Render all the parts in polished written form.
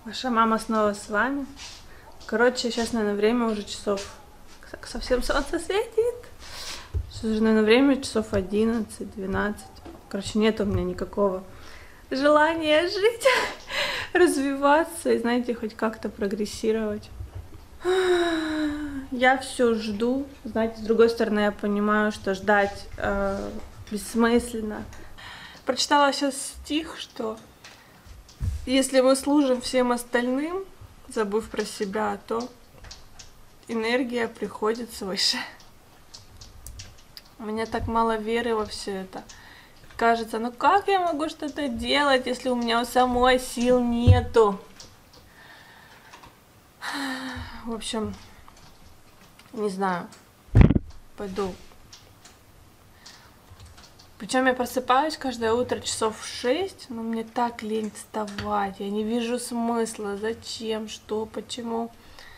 Ваша мама снова с вами. Короче, сейчас, наверное, время уже часов... Так, совсем солнце светит. Сейчас уже, наверное, время часов 11-12. Короче, нет у меня никакого желания жить, развиваться и, знаете, хоть как-то прогрессировать. Я все жду. Знаете, с другой стороны, я понимаю, что ждать бессмысленно. Прочитала сейчас стих, что если мы служим всем остальным, забыв про себя, то энергия приходит свыше. У меня так мало веры во все это. Кажется, ну как я могу что-то делать, если у меня у самой сил нету? В общем, не знаю. Пойду. Причем я просыпаюсь каждое утро часов в 6, но мне так лень вставать. Я не вижу смысла. Зачем, что, почему.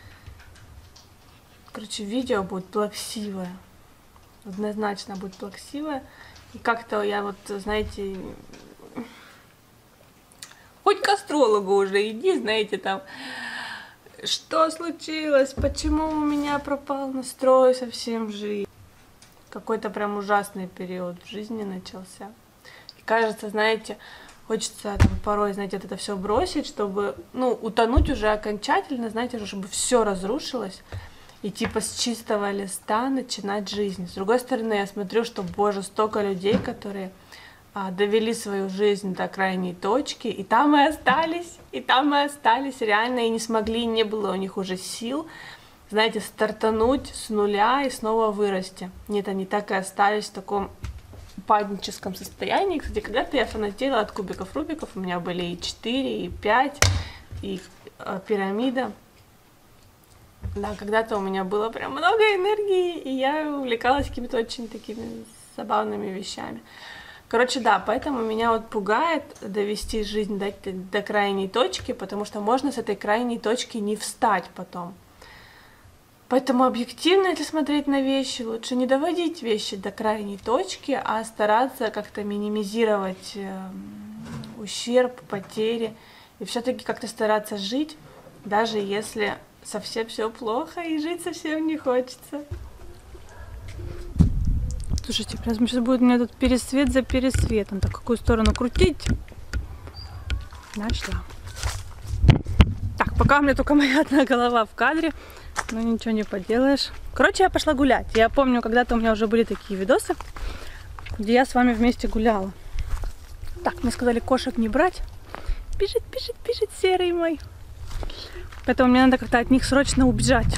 Короче, видео будет плаксивое. Однозначно будет плаксивое. И как-то я вот, знаете, хоть к астрологу уже иди, знаете, там, что случилось, почему у меня пропал настрой совсем в жизни. Какой-то прям ужасный период в жизни начался. И кажется, знаете, хочется там, порой, знаете, это все бросить, чтобы, ну, утонуть уже окончательно, знаете, чтобы все разрушилось. И типа с чистого листа начинать жизнь. С другой стороны, я смотрю, что, боже, столько людей, которые довели свою жизнь до крайней точки, и там и остались, реально, и не смогли, не было у них уже сил, знаете, стартануть с нуля и снова вырасти. Нет, они так и остались в таком упадническом состоянии. Кстати, когда-то я фанатела от кубиков Рубиков, у меня были и 4, и 5, и пирамида. Да, когда-то у меня было прям много энергии, и я увлекалась какими-то очень такими забавными вещами. Короче, да, поэтому меня вот пугает довести жизнь до крайней точки, потому что можно с этой крайней точки не встать потом. Поэтому объективно, если смотреть на вещи, лучше не доводить вещи до крайней точки, а стараться как-то минимизировать ущерб, потери, и все-таки как-то стараться жить, даже если совсем все плохо и жить совсем не хочется. Слушайте, прям сейчас будет у меня тут пересвет за пересветом. Так, какую сторону крутить? Нашла. Так, пока у меня только моя одна голова в кадре, но ничего не поделаешь. Короче, я пошла гулять. Я помню, когда-то у меня уже были такие видосы, где я с вами вместе гуляла. Так, мне сказали кошек не брать. Бежит, бежит, бежит серый мой. Поэтому мне надо как-то от них срочно убежать.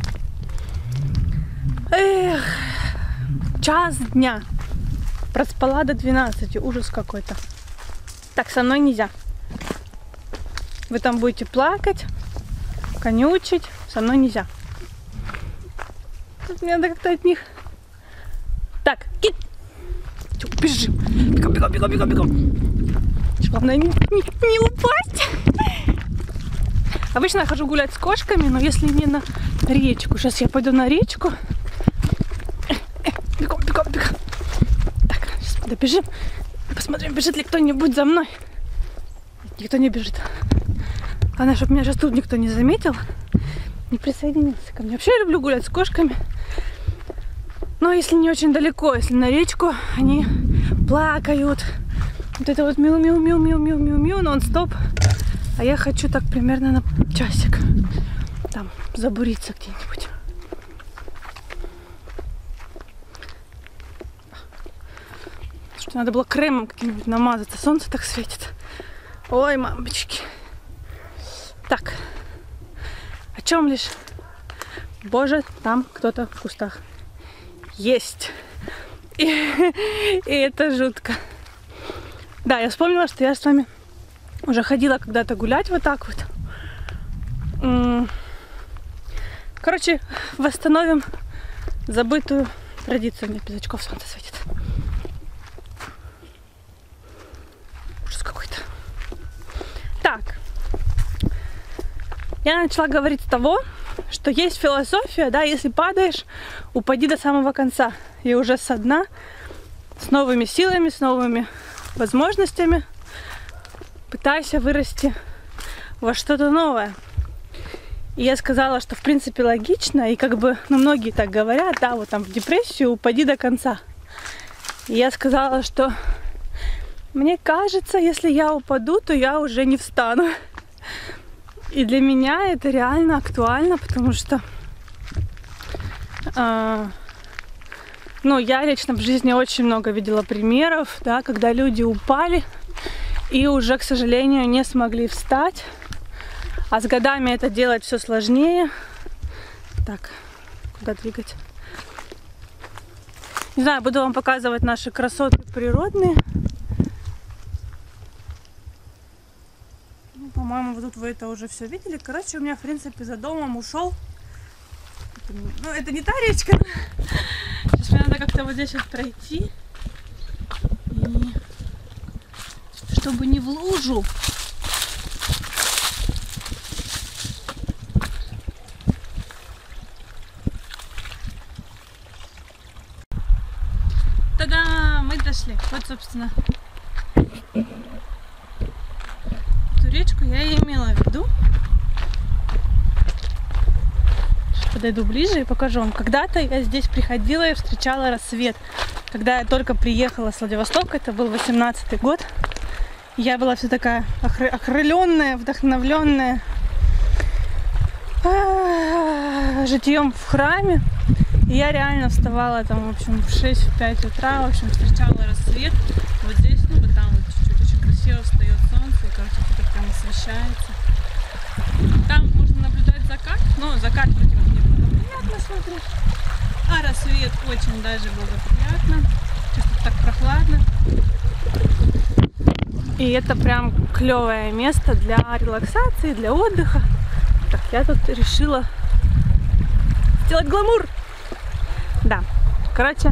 Эх, час дня. Проспала до 12. Ужас какой-то. Так, со мной нельзя. Вы там будете плакать, конючить. Со мной нельзя. Мне надо как-то от них... Так, кит! Бежим. Бегом, бегом, бегом, бегом, бегом. Главное не упасть. Обычно я хожу гулять с кошками, но если не на речку. Сейчас я пойду на речку. Бегом, бегом, бегом. Так, сейчас добежим. Посмотрим, бежит ли кто-нибудь за мной. Никто не бежит. Главное, чтобы меня сейчас тут никто не заметил, не присоединился ко мне. Вообще я люблю гулять с кошками. Но если не очень далеко, если на речку, они плакают. Вот это вот миу-миу-миу-миу-миу-миу-миу нон-стоп. А я хочу так примерно на часик там забуриться где-нибудь. Что надо было кремом каким-нибудь намазаться. Солнце так светит. Ой, мамочки. Так. О чем лишь? Боже, там кто-то в кустах. Есть. И это жутко. Да, я вспомнила, что я с вами уже ходила когда-то гулять вот так вот. Короче, восстановим забытую традицию. Мне без очков солнце светит. Ужас какой-то. Так. Я начала говорить с того, что есть философия, да, если падаешь, упади до самого конца. И уже со дна, с новыми силами, с новыми возможностями пытайся вырасти во что-то новое. И я сказала, что в принципе логично, и как бы, ну, многие так говорят, да, вот там в депрессию упади до конца. И я сказала, что мне кажется, если я упаду, то я уже не встану. И для меня это реально актуально, потому что, ну, я лично в жизни очень много видела примеров, да, когда люди упали и уже, к сожалению, не смогли встать. А с годами это делать все сложнее. Так, куда двигать? Не знаю, буду вам показывать наши красоты природные. Ну, по-моему, вот тут вы это уже все видели. Короче, у меня, в принципе, за домом ушел. Ну, это не та речка. Сейчас мне надо как-то вот здесь вот пройти. И... чтобы не в лужу. Та-да! Мы дошли. Вот, собственно, эту речку я и имела в виду. Сейчас подойду ближе и покажу вам. Когда-то я здесь приходила и встречала рассвет. Когда я только приехала с Владивостока, это был 18-й год. Я была вся такая окрыленная, вдохновленная житьем в храме. И я реально вставала там, в общем, в 6-5 утра, в общем, встречала рассвет. Вот здесь, ну, вот там вот чуть-чуть очень красиво встает солнце, и, короче, это прям освещается. Там можно наблюдать закат, но закат вроде как не благоприятно смотреть. А рассвет очень даже благоприятно. Сейчас тут так прохладно. И это прям клевое место для релаксации, для отдыха. Так, я тут решила сделать гламур. Да, короче,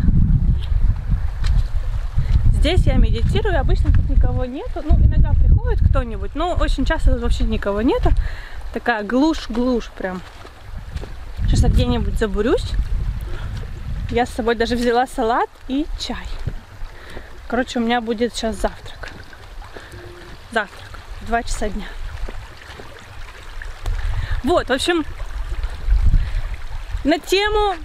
здесь я медитирую, обычно тут никого нету, ну, иногда приходит кто-нибудь, но очень часто тут вообще никого нету, такая глушь прям. Сейчас я где-нибудь забурюсь, я с собой даже взяла салат и чай. Короче, у меня будет сейчас завтрак, в 2 часа дня. Вот, в общем, на тему...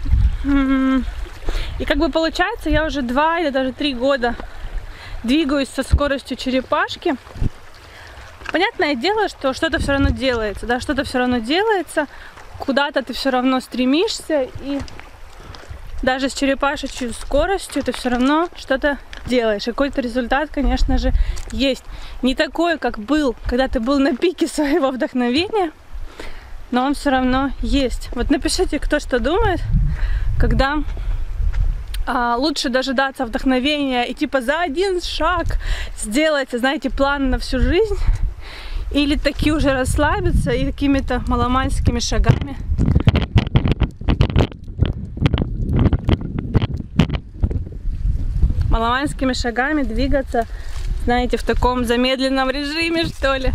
И как бы получается, я уже 2 или даже 3 года двигаюсь со скоростью черепашки. Понятное дело, что что-то все равно делается, да, что-то все равно делается, куда-то ты все равно стремишься, и даже с черепашечью скоростью ты все равно что-то делаешь. Какой-то результат, конечно же, есть. Не такой, как был, когда ты был на пике своего вдохновения, но он все равно есть. Вот напишите, кто что думает, когда лучше дожидаться вдохновения и типа за один шаг сделать, знаете, план на всю жизнь, или таки уже расслабиться и какими-то маломальскими шагами двигаться, знаете, в таком замедленном режиме, что ли.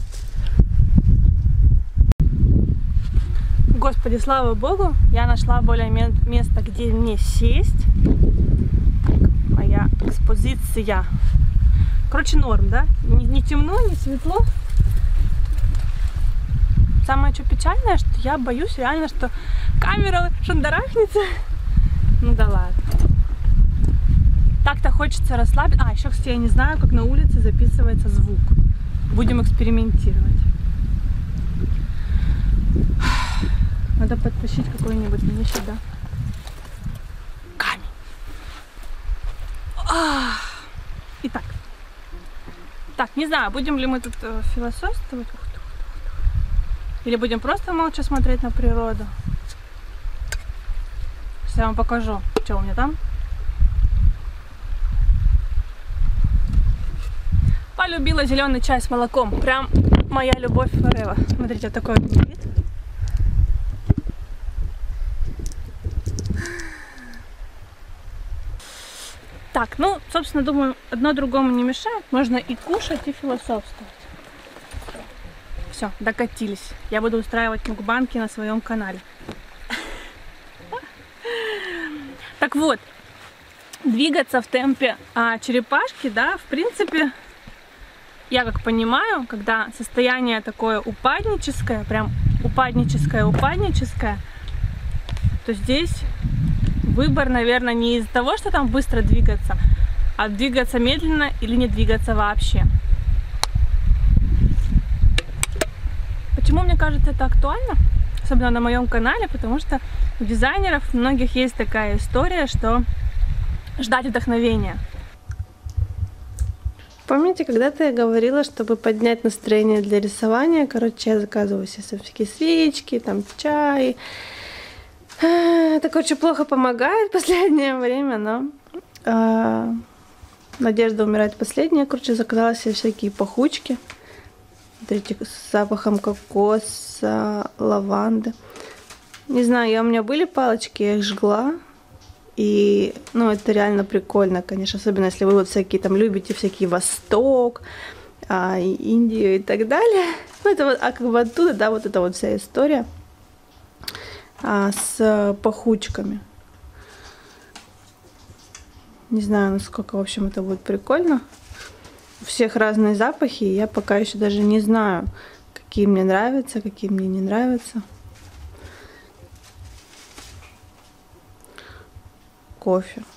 Господи, слава Богу, я нашла более место, где мне сесть. Моя экспозиция. Короче, норм, да? Не темно, не светло. Самое что печальное, что я боюсь реально, что камера шандарахнется. Ну да ладно. Так-то хочется расслабиться. А, еще, кстати, я не знаю, как на улице записывается звук. Будем экспериментировать. Надо подтащить какой-нибудь мне сюда камень. Итак. Так, не знаю, будем ли мы тут философствовать. Или будем просто молча смотреть на природу. Сейчас я вам покажу, что у меня там. Полюбила зеленый чай с молоком. Прям моя любовь forever. Смотрите, вот такой вот вид. Так, ну, собственно, думаю, одно другому не мешает. Можно и кушать, и философствовать. Все, докатились. Я буду устраивать мукбанки на своем канале. Так вот, двигаться в темпе черепашки, да, в принципе, я как понимаю, когда состояние такое упадническое, прям упадническое, то здесь выбор, наверное, не из-за того, что там быстро двигаться, а двигаться медленно или не двигаться вообще. Почему мне кажется это актуально? Особенно на моем канале, потому что у дизайнеров многих есть такая история, что ждать вдохновения. Помните, когда-то я говорила, чтобы поднять настроение для рисования, короче, я заказываю себе всякие свечки, там чай. Это, короче, плохо помогает в последнее время, но надежда умирает последняя. Короче, заказала себе всякие пахучки. Смотрите, с запахом кокоса, лаванды. Не знаю, у меня были палочки, я их жгла. И, ну, это реально прикольно, конечно, особенно если вы вот всякие там любите всякий Восток, Индию и так далее. Ну, это вот, как бы оттуда, да, вот эта вот вся история с пахучками. Не знаю, насколько, в общем, это будет прикольно. У всех разные запахи, и я пока еще даже не знаю, какие мне нравятся, какие мне не нравятся. Кофе.